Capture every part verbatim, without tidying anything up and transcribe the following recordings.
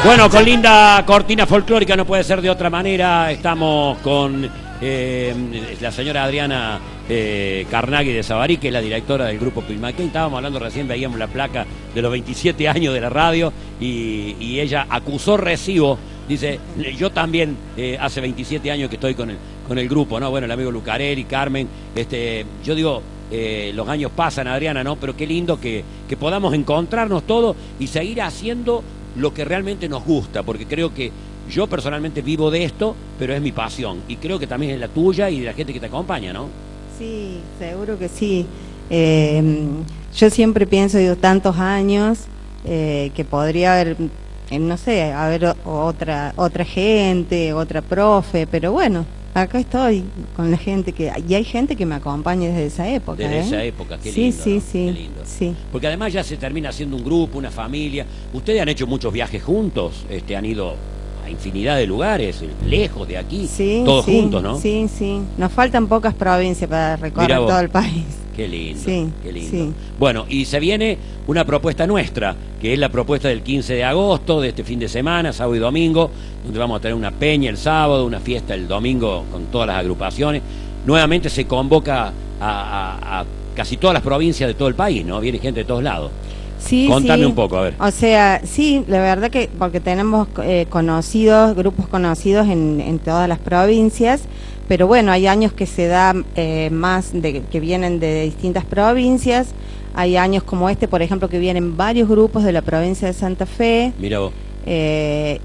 Bueno, con linda cortina folclórica, no puede ser de otra manera. Estamos con eh, la señora Adriana eh, Carnaghi de Sabarí, que es la directora del grupo Pilmaquén. Estábamos hablando recién, veíamos la placa de los veintisiete años de la radio y, y ella acusó recibo. Dice, yo también eh, hace veintisiete años que estoy con el, con el grupo, ¿no? Bueno, el amigo Lucarelli, Carmen, este, yo digo, eh, los años pasan, Adriana, ¿no? Pero qué lindo que, que podamos encontrarnos todos y seguir haciendo lo que realmente nos gusta, porque creo que yo personalmente vivo de esto, pero es mi pasión, y creo que también es la tuya y de la gente que te acompaña, ¿no? Sí, seguro que sí. Eh, yo siempre pienso, digo, tantos años, eh, que podría haber... no sé, a ver otra otra gente, otra profe, pero bueno, acá estoy con la gente que... Y hay gente que me acompaña desde esa época. Desde ¿eh? esa época, qué sí, lindo, sí, ¿no? sí, Qué lindo. sí. Porque además ya se termina haciendo un grupo, una familia. Ustedes han hecho muchos viajes juntos, este, han ido a infinidad de lugares, lejos de aquí, Sí, todos sí, juntos, ¿no? Sí, sí. Nos faltan pocas provincias para recorrer todo el país. Qué lindo, sí, qué lindo. Sí. Bueno, y se viene una propuesta nuestra, que es la propuesta del quince de agosto, de este fin de semana, sábado y domingo, donde vamos a tener una peña el sábado, una fiesta el domingo con todas las agrupaciones. Nuevamente se convoca a, a, a casi todas las provincias de todo el país, ¿no? Viene gente de todos lados. Sí, Contame sí. un poco, a ver. O sea, sí, la verdad que porque tenemos eh, conocidos, grupos conocidos en, en todas las provincias, pero bueno, hay años que se da eh, más, de, que vienen de distintas provincias, hay años como este, por ejemplo, que vienen varios grupos de la provincia de Santa Fe. Mira vos. Eh,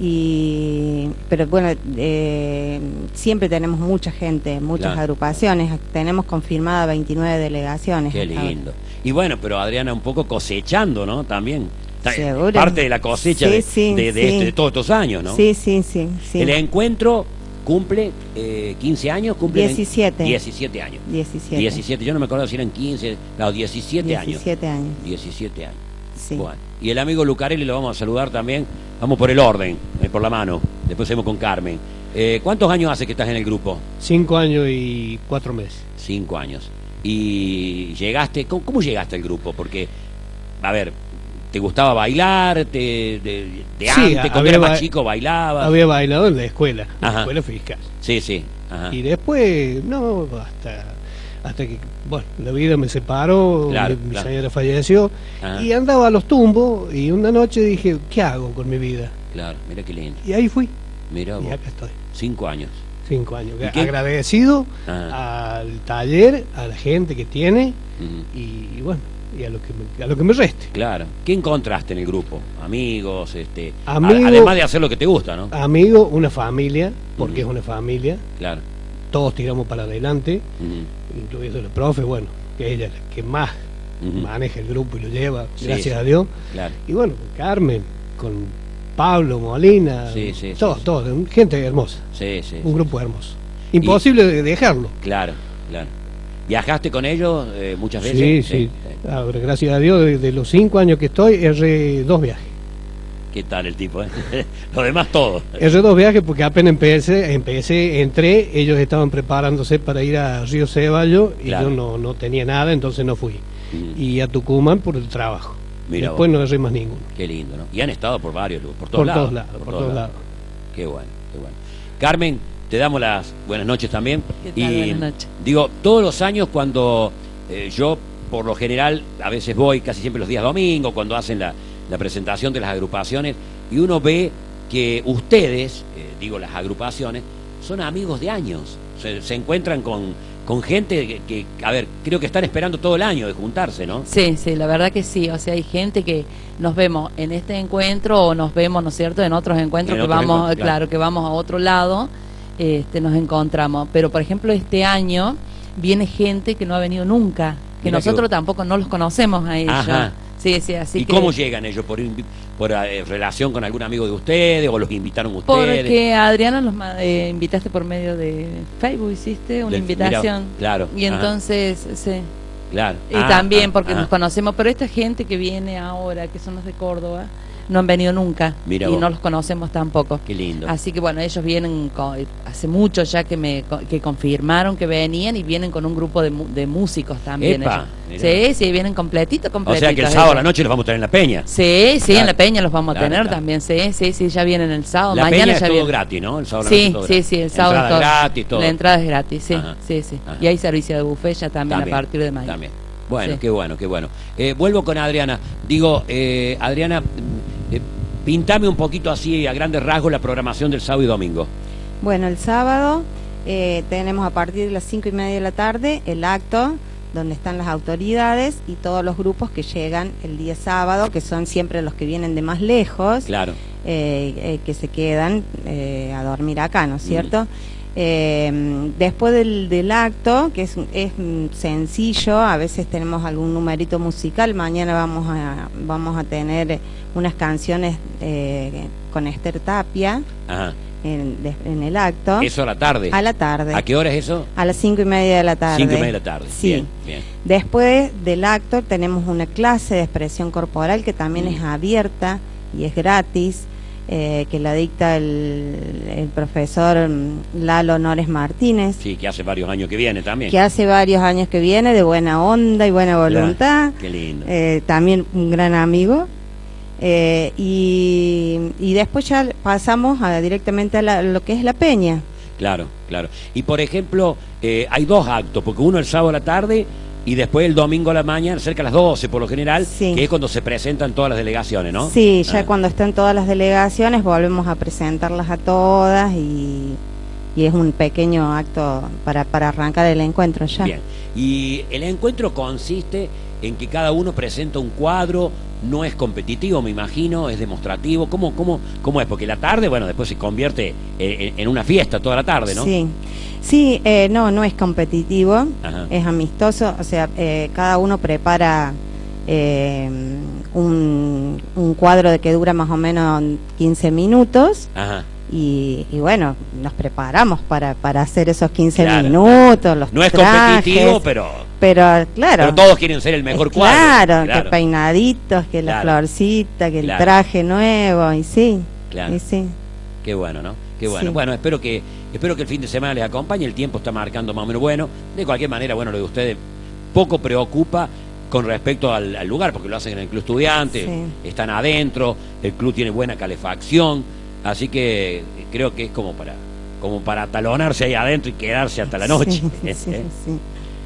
y pero bueno, eh, siempre tenemos mucha gente, muchas Claro. agrupaciones, tenemos confirmadas veintinueve delegaciones. Qué lindo. Y bueno, pero Adriana, un poco cosechando, ¿no? También. Seguro. Parte de la cosecha Sí, de, sí, de, de, sí. este- de todos estos años, ¿no? Sí, sí, sí, sí. El encuentro cumple eh, quince años, cumple diecisiete. diecisiete años. diecisiete. diecisiete, yo no me acuerdo si eran quince, no, diecisiete años. diecisiete años. diecisiete años. Sí. Bueno, y el amigo Lucarelli lo vamos a saludar también. Vamos por el orden, eh, por la mano. Después seguimos con Carmen. Eh, ¿Cuántos años hace que estás en el grupo? Cinco años y cuatro meses. Cinco años. Y llegaste, ¿cómo, cómo llegaste al grupo? Porque, a ver, ¿te gustaba bailar? ¿Te, de, de Sí, antes, cuando había eras más ba- chico, bailabas? Había bailado en la escuela, en Ajá. la escuela fiscal. Sí, sí. Ajá. Y después, no, hasta, hasta que, bueno, la vida me separó, Claro, mi, mi claro. señora falleció, Ajá. y andaba a los tumbos, y una noche dije, ¿qué hago con mi vida? Claro, mira qué lindo. Y ahí fui, Mira y vos, acá estoy, cinco años. cinco años. ¿Y qué? Agradecido Ajá. al taller, a la gente que tiene, Ujú. y, bueno, y a lo que me, a lo que me reste. Claro. ¿Qué encontraste en el grupo? Amigos, este, a- Amigo- además de hacer lo que te gusta, ¿no? Amigo, una familia, porque Ujú. es una familia, Claro. todos tiramos para adelante, Ujú. incluido la profe, bueno, que ella es la que más Ujú. maneja el grupo y lo lleva, Sí, gracias sí. a Dios. Claro. Y bueno, con Carmen, con Pablo, Molina, Sí, sí, todos, sí. todos, gente hermosa, Sí, sí. un sí. grupo hermoso. Imposible de dejarlo. Claro, claro. ¿Viajaste con ellos eh, muchas Sí, veces? sí. Ahora, gracias a Dios, desde los cinco años que estoy, erré dos viajes. ¿Qué tal el tipo? Eh? Lo demás todo. Erré dos viajes porque apenas empecé, empecé, entré, ellos estaban preparándose para ir a Río Ceballos y Claro. yo no, no tenía nada, entonces no fui. Ujú. Y a Tucumán por el trabajo. Mira Después vos. no erré más ninguno. Qué lindo, ¿no? Y han estado por varios, lugares, por todos Por lados. todos lados, por todos lados. Qué bueno, qué bueno. Carmen, te damos las buenas noches también. ¿Qué tal? Y Buenas noches. digo, todos los años cuando eh, yo, por lo general, a veces voy casi siempre los días domingos, cuando hacen la, la presentación de las agrupaciones, y uno ve que ustedes, eh, digo las agrupaciones, son amigos de años. Se, se encuentran con, con gente que, que, a ver, creo que están esperando todo el año de juntarse, ¿no? Sí, sí, la verdad que sí. O sea, hay gente que nos vemos en este encuentro o nos vemos, ¿no es cierto?, en otros encuentros En que otros vamos, encuentros, claro. claro. que vamos a otro lado, este, nos encontramos. Pero, por ejemplo, este año viene gente que no ha venido nunca, que Mira nosotros que- tampoco no los conocemos a ellos. Ajá. Sí, sí, así ¿Y que... cómo llegan ellos? ¿Por, invi- por eh, relación con algún amigo de ustedes o los invitaron ustedes? Porque a Adriana los ma- eh, invitaste por medio de Facebook, hiciste una Del- invitación. mira, claro, Y ajá. entonces, sí. Claro. Y Ah, también ah, porque ah. nos conocemos, pero esta gente que viene ahora, que son los de Córdoba, no han venido nunca. Mira y vos. no los conocemos tampoco. Qué lindo. Así que bueno, ellos vienen, con, hace mucho ya que me que confirmaron que venían y vienen con un grupo de, mu- de músicos también. Epa, ellos. mirá. Sí, sí, vienen completito, O completito. sea que el sábado a la noche los vamos a tener en la peña. Sí, sí, Claro. en la peña los vamos a Claro, tener claro. también, sí, sí, sí, ya vienen el sábado. La Mañana peña ya es todo vienen. gratis, ¿no? El sábado a la noche Sí, es todo sí, gratis. sí, el sábado Entrada es todo. gratis, todo. La entrada es gratis, sí, Ajá. sí, sí. Ajá. Y hay servicio de buffet ya también, También, a partir de mañana. También. Bueno, Sí. qué bueno, qué bueno. Eh, vuelvo con Adriana. Digo, eh, Adriana, mm, eh, pintame un poquito así a grandes rasgos la programación del sábado y domingo. Bueno, el sábado eh, tenemos a partir de las cinco y media de la tarde el acto donde están las autoridades y todos los grupos que llegan el día sábado, que son siempre los que vienen de más lejos, Claro. eh, eh, que se quedan eh, a dormir acá, ¿no es cierto? Eh, después del, del acto, que es, es mm, sencillo, a veces tenemos algún numerito musical, mañana vamos a, vamos a tener unas canciones eh, con Esther Tapia Ajá. en, de- en el acto. Eso a la tarde. A la tarde. ¿A qué hora es eso? A las cinco y media de la tarde. Cinco y media de la tarde. Sí. Bien, bien. Después del acto tenemos una clase de expresión corporal que también Mm. es abierta y es gratis, eh, que la dicta el, el profesor mm, Lalo Nores Martínez, Sí, que hace varios años que viene también. que hace varios años que viene, de buena onda y buena voluntad. Qué lindo. Eh, también un gran amigo. Eh, y, y después ya pasamos a, directamente a la- lo que es la peña. Claro, claro. Y por ejemplo, eh, hay dos actos, porque uno el sábado a la tarde y después el domingo a la mañana, cerca de las doce por lo general, Sí. que es cuando se presentan todas las delegaciones, ¿no? Sí, ya Ah. cuando están todas las delegaciones volvemos a presentarlas a todas y, y es un pequeño acto para, para arrancar el encuentro ya. Bien. Y el encuentro consiste en que cada uno presenta un cuadro, no es competitivo, me imagino, es demostrativo. ¿Cómo, cómo, cómo es? Porque la tarde, bueno, después se convierte en, en una fiesta toda la tarde, ¿no? Sí, sí eh, no, no es competitivo, Ajá. es amistoso, o sea, eh, cada uno prepara eh, un, un cuadro de que dura más o menos quince minutos. Ajá. Y, y bueno, nos preparamos para, para hacer esos quince Claro. minutos, los No es trajes, competitivo, pero, pero claro, pero todos quieren ser el mejor es cuadro. claro, que peinaditos, que la Claro. florcita, que Claro. el traje nuevo, y sí, Claro. y sí. Qué bueno, ¿no? Qué bueno. Sí. Bueno, espero que espero que el fin de semana les acompañe. El tiempo está marcando más o menos bueno. De cualquier manera, bueno, lo de ustedes poco preocupa con respecto al, al lugar, porque lo hacen en el Club Estudiante, Sí. están adentro, el club tiene buena calefacción, así que creo que es como para como para talonarse ahí adentro y quedarse hasta la noche. Sí, sí, sí, sí.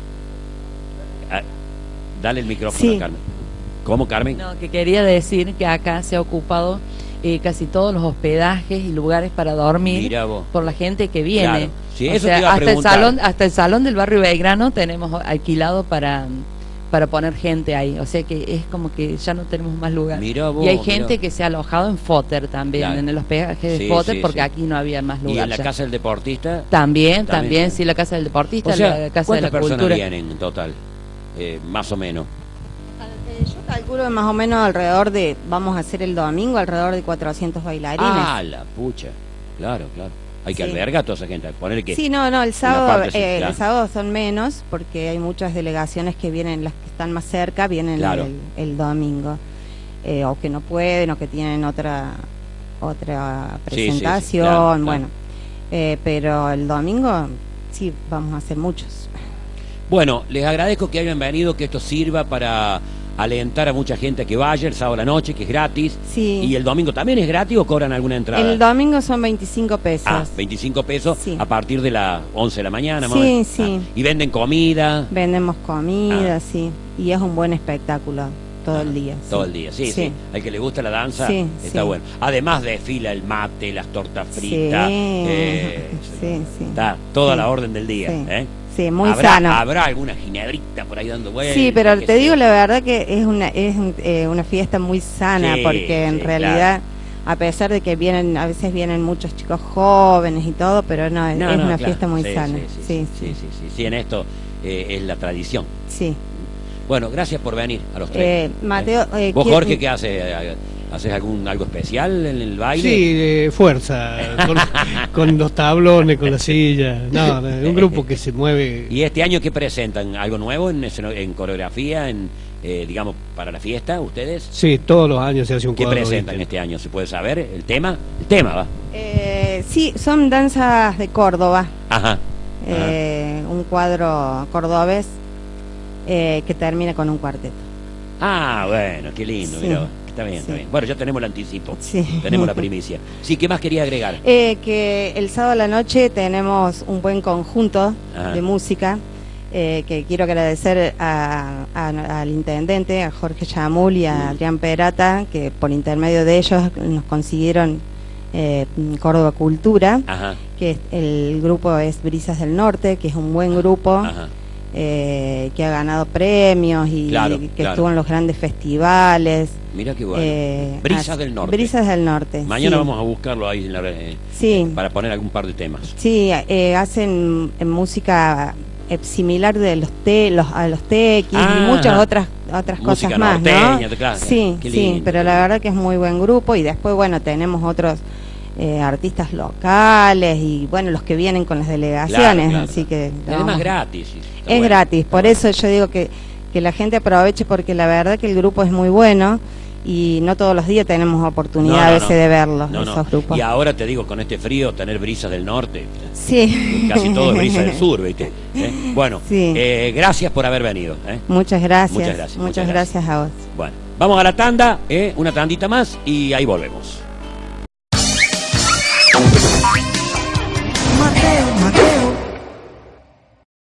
Ah, dale el micrófono, Sí. Carmen. ¿Cómo, Carmen? No, que quería decir que acá se ha ocupado eh, casi todos los hospedajes y lugares para dormir Mira vos. por la gente que viene. Claro. Sí, O eso sea, te iba a hasta el preguntar. salón, hasta el salón del barrio Belgrano tenemos alquilado para para poner gente ahí, o sea que es como que ya no tenemos más lugar. Mirá vos, y hay mirá. gente que se ha alojado en Fotter también, Claro. en el hospedaje de Sí, Fotter, sí, porque sí. aquí no había más lugar. Y en la ya. casa del deportista. También, También, también, sí. sí, la casa del deportista, O sea, la casa de ¿cuántas la personas cultura. vienen en total? Eh, más o menos. Eh, Yo calculo que más o menos alrededor de, vamos a hacer el domingo, alrededor de cuatrocientos bailarines. Ah, la pucha. Claro, claro. Hay que Sí. albergar a toda esa gente. Ponerle que. Sí, no, no, el Una sábado, parte sí, eh, claro. el sábado son menos porque hay muchas delegaciones que vienen, las que están más cerca, vienen Claro. el, el domingo, eh, o que no pueden, o que tienen otra otra Sí, sí, sí, presentación, claro, claro. bueno, eh, pero el domingo sí vamos a hacer muchos. Bueno, les agradezco que hayan venido, que esto sirva para alentar a mucha gente a que vaya el sábado a la noche, que es gratis. Sí. ¿Y el domingo también es gratis o cobran alguna entrada? El domingo son veinticinco pesos. Ah, veinticinco pesos Sí. a partir de las once de la mañana. más o Sí, menos. sí. Ah, y venden comida. Vendemos comida, Ah. sí, y es un buen espectáculo todo el día. Todo sí. el día, sí, sí, Sí. Al que le gusta la danza, Sí, está sí. bueno. Además desfila el mate, las tortas Sí, fritas. eh, sí, sí. Está toda Sí. la orden del día. Sí. ¿eh? Sí, muy ¿Habrá, sano. Habrá alguna ginebrita por ahí dando vueltas. Sí, pero qué te sé digo yo. la verdad que es una es un- eh, una fiesta muy sana, Sí, porque en sí, realidad, a pesar de que vienen, a veces vienen muchos chicos jóvenes y todo, pero no, es, No, es no, una claro. fiesta muy Sí, sana. Sí, sí, Sí, sí, sí, sí, sí, en esto eh, es la tradición. sí. Bueno, gracias por venir a los tres. Eh, Mateo, eh, ¿Vos, quiero- Jorge, qué haces? ¿Haces algún algo especial en el baile? Sí, de fuerza, con, con los tablones, con la silla. No, no, un grupo que se mueve. ¿Y este año qué presentan? ¿Algo nuevo en, esceno- en coreografía, en, eh, digamos, para la fiesta, ustedes. Sí, todos los años se hace un ¿Qué cuadro presentan íntimo. este año? ¿Se puede saber el tema? El tema, va. Eh, sí, son danzas de Córdoba. Ajá. Eh, un cuadro cordobés eh, que termina con un cuarteto. Ah, bueno, qué lindo, Sí. mirá. Está bien, está Sí. bien. Bueno, ya tenemos el anticipo. Sí. Tenemos la primicia. Sí, ¿qué más quería agregar? Eh, que el sábado a la noche tenemos un buen conjunto Ajá. de música eh, que quiero agradecer a- a- al intendente, a Jorge Chamul y a Mm. Adrián Perata, que por intermedio de ellos nos consiguieron eh, Córdoba Cultura, Ajá. que es- el grupo es Brisas del Norte, que es un buen grupo. Ajá. eh, que ha ganado premios y Claro, que claro. estuvo en los grandes festivales. Mira qué bueno. eh, Brisas as- del Norte. Brisas del Norte. Mañana sí. vamos a buscarlo ahí en la, eh, Sí. para poner algún par de temas. Sí, eh, hacen eh, música eh, similar de los te, los, a los tequis Ah, y muchas otras otras música cosas más, norteña, ¿no? claro. Sí, Qué sí, lindo, pero qué la lindo. verdad que es muy buen grupo y después, bueno, tenemos otros eh, artistas locales y, bueno, los que vienen con las delegaciones, Claro, claro, así claro. que... Y además vamos- gratis. sí, está Es bueno, gratis, está por bueno. eso yo digo que, que la gente aproveche porque la verdad que el grupo es muy bueno y no todos los días tenemos oportunidad No, no, a veces no. de verlos, No, no. esos grupos. Y ahora te digo, con este frío, tener brisas del norte, Sí. casi todo es brisa del sur, ¿viste? ¿Eh? Bueno, Sí. eh, gracias por haber venido. ¿eh? Muchas gracias. Muchas gracias, Muchas muchas gracias. gracias a vos. Bueno, vamos a la tanda, ¿eh? Una tandita más y ahí volvemos.